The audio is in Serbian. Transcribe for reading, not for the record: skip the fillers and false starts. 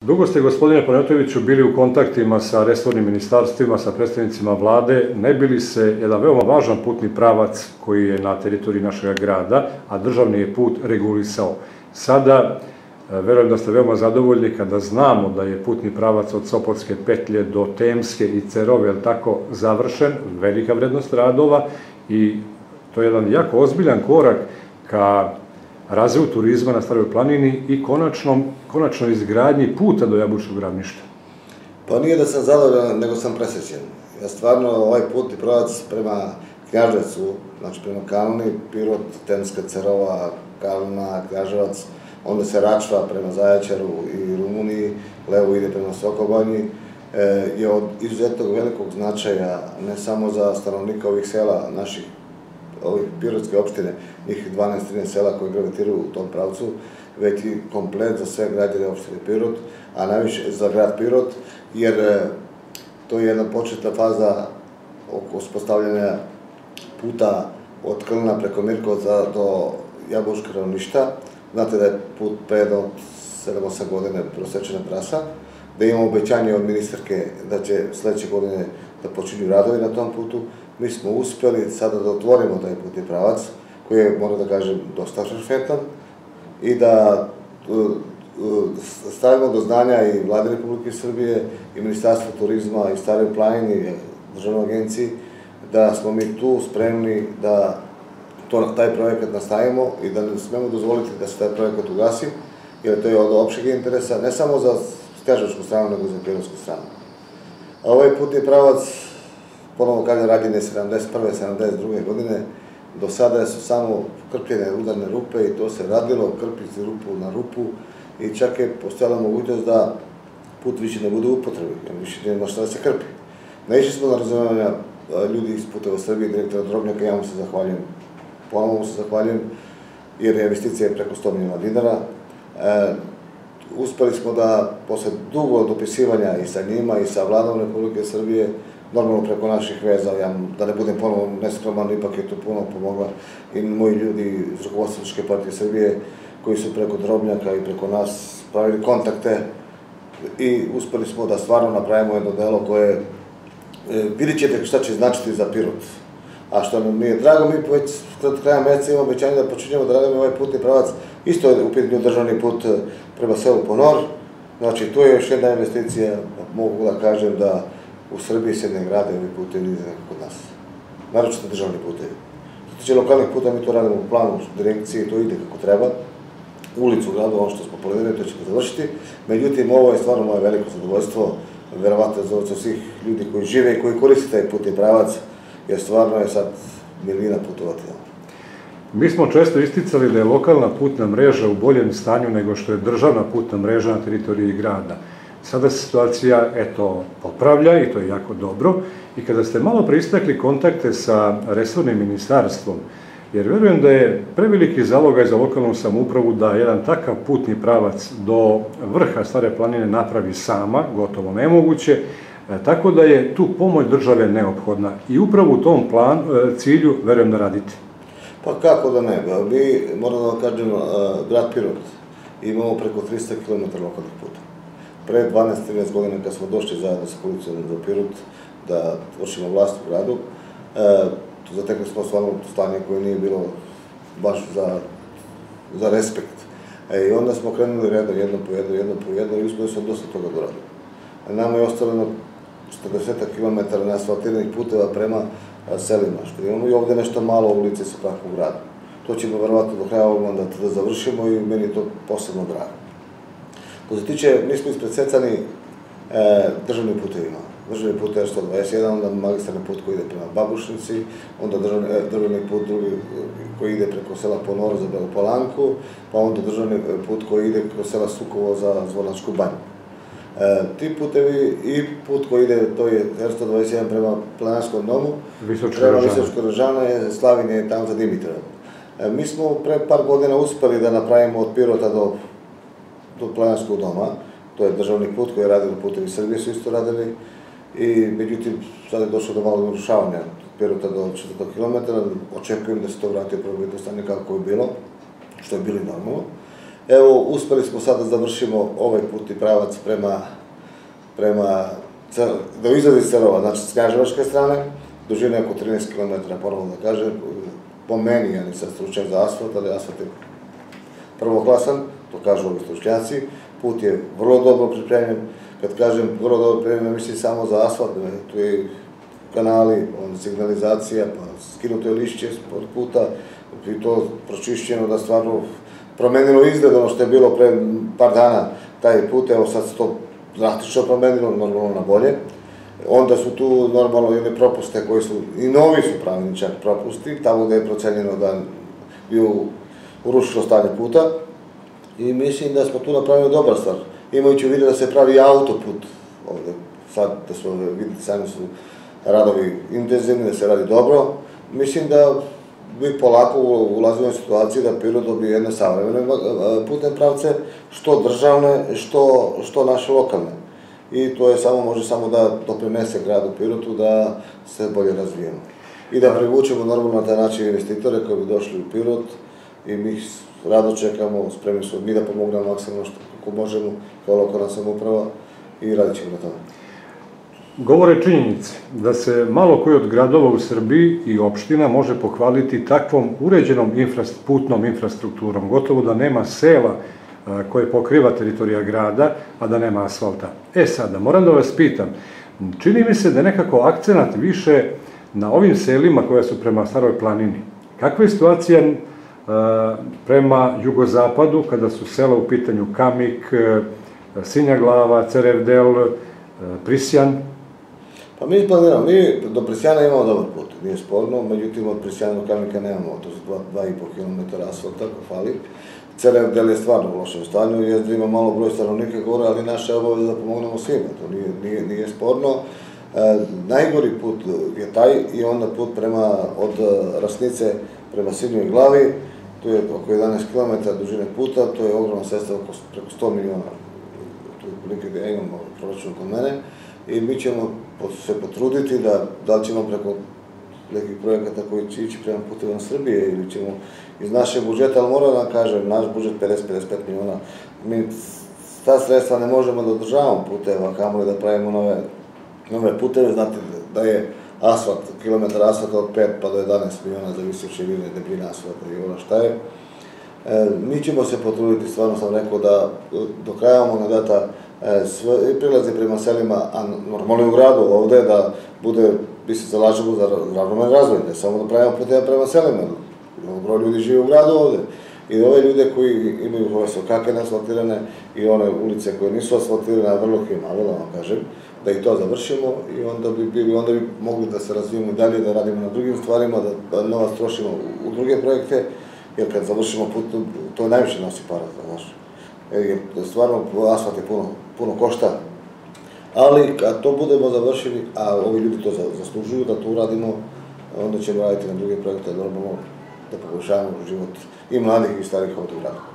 Dugo ste, gospodine Panajtoviću, bili u kontaktima sa resornim ministarstvima, sa predstavnicima vlade, ne bi li se jedan veoma važan putni pravac koji je na teritoriji našeg grada, a državni je put regulisao. Sada, verujem da ste veoma zadovoljni kada znamo da je putni pravac od Sopotske petlje do Temske i Cerove, tako, završen, velika vrednost radova i to je jedan jako ozbiljan korak ka razvoju turizma na Staroj planini i konačno izgradnji puta do Jabučkog ravništa. Pa nije da sam zadovoljan, nego sam presrećen. Ja stvarno ovaj putni pravac prema Knjaževcu, znači prema Kalni, Pirot, Temska, Cerova, Kalna, Knjaževac, onda se Račva prema Zaječaru i Rumuniji, levo ide prema Sokobanji, je od izuzetnog velikog značaja ne samo za stanovnika ovih sela, naših ovih pirotske opštine, njih 12-13 sela koji gravitiraju u tom pravcu, već i komplet za sve građane opštine Pirot, a najviše za grad Pirot, jer to je jedna početna faza oko uspostavljanja puta od Klna preko Mirkovca do Jabučkog ravništa. Znate da je put pre 7-8 godine prosečena trasa, da imamo obećanje od ministarke da će sledeće godine da počinju radovi na tom putu. Mi smo uspeli sada da otvorimo taj putni pravac, koji je, moram da kažem, dosta šarfetan i da stavimo do znanja i Vlade Republike Srbije i Ministarstvo turizma i Staroj planini i Državnoj agenciji da smo mi tu spremni da taj projekat nastavimo i da ne smemo dozvoliti da se taj projekat ugasi, jer to je od opšteg interesa, ne samo za knjaževačku stranu, nego za pirotsku stranu. A ovaj putni pravac, ponovo kažem, rađen je 71. 72. godine, do sada su samo krpljene udarne rupe i to se radilo, krpiti rupu na rupu i čak je postojala mogućnost da put više ne bude u upotrebi, jer više nema šta da se krpi. Naišli smo na razumevanja ljudi iz Puteva Srbije, direktora Drobnjaka, ja mu se zahvaljujem, ponovo mu se zahvaljujem, jer je investicija preko 100 miliona dinara. Uspeli smo da, posle dugo dopisivanja i sa njima i sa Vladom Republike Srbije, normalno preko naših veza, da ne budem ponovo neskroman, ipak je to puno pomogla i moji ljudi iz rukovodstva Socijalističke partije Srbije, koji su preko Drobnjaka i preko nas pravili kontakte i uspeli smo da stvarno napravimo jedno delo koje, vidit ćete šta će značiti za Pirot. A što nam nije drago, mi već kod kraja meseca imamo obećanje da počinjemo da radimo ovaj putni pravac. Isto je u pitanju državni put prema selu Ponor. Znači, tu je još jedna investicija, mogu da kažem da u Srbiji se ne grade ovi putevi nekako kod nas. Naročito državni putevi. Što tiče lokalnih puta, mi to radimo u planu direkcije, to ide kako treba. Ulicu u gradu, ono što smo planirali, to ćemo završiti. Međutim, ovo je stvarno moje veliko zadovoljstvo, verovatno zadovoljstvo svih ljudi koji žive i koji koriste taj putni pravac, jer stvarno je sad milina putovati. Mi smo često isticali da je lokalna putna mreža u boljem stanju nego što je državna putna mreža na teritoriji grada. Sada se situacija, popravlja i to je jako dobro. I kada ste malo preistakli kontakte sa resornim ministarstvom, jer verujem da je preveliki zalogaj za lokalnu samoupravu da jedan takav putni pravac do vrha Stare planine napravi sama, gotovo nemoguće, tako da je tu pomoć države neophodna i upravo u tom cilju verujem da radite. Pa kako da ne, mi, moram da vam kažem, grad Pirot imamo preko 300 km lokalnih puta. Pre 12-13 godina kad smo došli zajedno sa policijom za Pirot da vršimo vlast u gradu, zatekli smo stvarno stanje koje nije bilo baš za respekt. I onda smo krenuli redom, jedno po jedno i uspeli smo dosta toga da radimo. Nama je ostavljeno 40 km neasfaltiranih puteva prema selima, što imamo i ovde nešto malo ulice sa takvog grada. To ćemo verovatno do kraja ovog mandata da završimo i meni je to posebno drago. Ko se tiče, mi smo ispredsecani državnim putevima. Državni put R121, onda magistralni put koji ide prema Babušnici, onda državni put drugi koji ide preko sela Ponor za Belu Palanku, pa onda državni put koji ide kroz sela Sukovo za Zvornačku banju. Ti putevi i put koji ide, to je R121 prema Planinarskom domu, prema Visočka Ražana je Slavinje tamo za Dimitrov. Mi smo pre par godina uspeli da napravimo od Pirota do Planinarskog doma, to je državni put koji je radilo Putevi Srbije, su isto radili, i međutim sad je došlo do malo urušavanja Pirota do 400 km, očekujem da se to vrati u prvobitno stanje kako je bilo, što je bilo i normalno. Evo, uspeli smo sad da završimo ovaj putni pravac da izlazi iz Cerova, znači s knjaževačke strane, dužina je oko 13 km, ponovno da kažem, po meni, ja nisam stručnjak za asfalt, ali asfalt je prvoklasan, to kažu ovi stručnjaci, put je vrlo dobro pripremljen, kad kažem vrlo dobro pripremljen, mislim samo za asfalt, tu je kanali, signalizacija, pa skinuto je lišće od puta, i to pročišćeno da stvarno promenilo izgled, ono što je bilo pre par dana, taj put, evo sad se to drastično promenilo, normalno na bolje. Onda su tu normalno jedne propuste koji su, i novi su pravni čak propusti, tamo gde je procenjeno da bi urušilo stanje puta. I mislim da smo tu napravili dobar stvar. Imajući u vidu da se pravi autoput ovde, sad da smo vidjeti sami su radovi intenzivni, da se radi dobro. Mislim da mi polako ulazimo u situaciju da Pirot dobije jedne savremene putne pravce, što državne, što naše lokalne. I to je može samo da doprinese gradu Pirotu da se bolje razvijemo. I da privučemo normalno na taj način investitore koji bi došli u Pirot i mi ih rado čekamo, spremni su mi da pomognemo maksimalno što možemo kao lokalna samouprava i radit ćemo na tome. Govore činjenice da se malo koji od gradova u Srbiji i opština može pohvaliti takvom uređenom putnom infrastrukturom. Gotovo da nema sela koje pokriva teritorija grada, a da nema asfalta. Sada, moram da vas pitam, čini mi se da je nekako akcenat više na ovim selima koja su prema Staroj planini. Kakva je situacija prema jugozapadu, kada su sela u pitanju Kamik, Sinjaglava, Cerevdel, Prisjan? Pa mi planiramo, mi do Prisjana imamo dobar put, nije sporno, međutim od Prisjana do Kamika nemamo, to su 2,5 km asfalta, ko fali. Cerevdel je stvarno u lošem stanju, Jezda ima malo broj stanovnika gore, ali naša je obaveza da pomognemo svima, to nije sporno. Najgori put je taj i onda put od Rasnice prema Sinjoj Glavi, to je oko 11 km dužine puta, to je ogromna sredstva preko 100 miliona, to je prilike gde ja imam proračun kod mene, i mi ćemo se potruditi da li ćemo preko nekih projekata koji će ići prema putevima Srbije ili ćemo iz našeg budžeta, ali moram da vam kažem, naš budžet 50-55 miliona, mi ta sredstva ne možemo da održavamo puteva, kamoli da pravimo nove puteve, znate da je asfalt, kilometar asfalta od 5 pa do 11 miliona, zavisi od širine, debljine asfalta i ono šta je. Mi ćemo se potruditi, stvarno sam rekao, da do kraja mandata prilazi prema selima, a normalno u gradu ovde, da bude, mi se zalažemo za ravnomerni razvoj, ne samo da pravimo puteve prema selima, broj ljudi žive u gradu ovde. I ove ljude koji imaju ove sokake neasfaltirane i one ulice koje nisu asfaltirane, a vrlo ih je malo, da vam kažem, da i to završimo i onda bi mogli da se razvijemo i dalje, da radimo na drugim stvarima, da novac trošimo u druge projekte, jer kad završimo put, to najviše nosi para, znaš. Jer stvarno asfalt je puno košta, ali kad to budemo završili, a ovi ljudi to zaslužuju da to uradimo, onda ćemo raditi na druge projekte, normalno da poboljšavamo život i mladih i starih ovdje u gradu.